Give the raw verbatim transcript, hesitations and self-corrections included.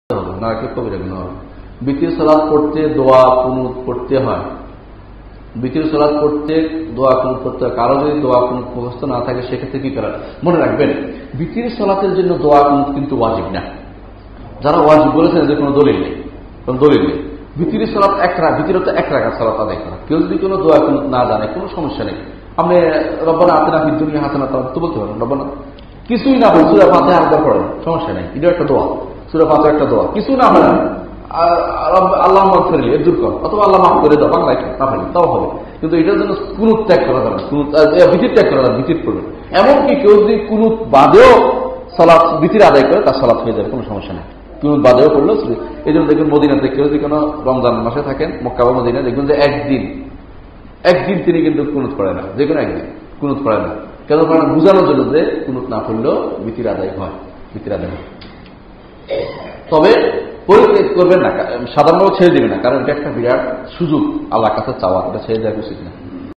না রাখলে কবিরা গুনাহ হবে। বিতির সালাত পড়তে দোয়া কুনুত পড়তে হয়, বিতির সালাত পড়তে দোয়া কুনুত পড়তে হয়। কারো যদি দোয়া কুনুত মুখস্থ না থাকে সেক্ষেত্রে কি করা? মনে রাখবেন, বিতির সালাতের জন্য দোয়া কুনুত কিন্তু ওয়াজিব না। যারা ওয়াজিব বলেছেন এদের কোনো দলিল নেই, কোন দলিল নেই। বিতির সালাত এক রাত, বিতির তো এক রাকাত সালাত আদায় করা। কেউ যদি কোনো দোয়া কুনুত না জানে কোনো সমস্যা নেই। আপনি রব্বানা আতিনা ফিদ দুনিয়া হাসানা তো বলতে পারেন, রব্বানা কিছুই না বলেন, সূরা ফাতিহা একবার পড়েন, সমস্যা নেই। এটা একটা দোয়া, সূরা ফাতিহা একটা দোয়া। কিছু না বলেন আল্লাহ মাফ করে এর দূর কর, অথবা আল্লাহ মাফ করে দাও, বাংলায় না পারি তাও হবে। কিন্তু এটার জন্য কুনুত ত্যাগ করা যাবে না, কুনুত বিতির ত্যাগ করা যাবে, বিতির করবে। এমনকি কেউ যদি কুনুত বাদেও সালাত বিতির আদায় করে তার সালাত হয়ে যাবে, কোনো সমস্যা নেই। কুনুত বাদেও করলো। এই জন্য দেখবেন মদিনাতে কেউ যদি কোনো রমজান মাসে থাকেন, মক্কা বা মদিনা, দেখবেন যে একদিন একদিন তিনি কিন্তু কুনুত পড়ে না, যে কোনো একদিন কুনুত পড়ে না। কেন পড়ে না? বুঝানোর জন্য যে কুনুত না পড়লেও বিতির আদায় হয়, বিতির আদায় হয়। তবে পরিত্যাগ করবেন না, সাধারণভাবে ছেড়ে দিবে না, কারণ এটা একটা বিরাট সুযোগ আল্লাহর কাছে চাওয়া, এটা ছেড়ে দেওয়া উচিত না।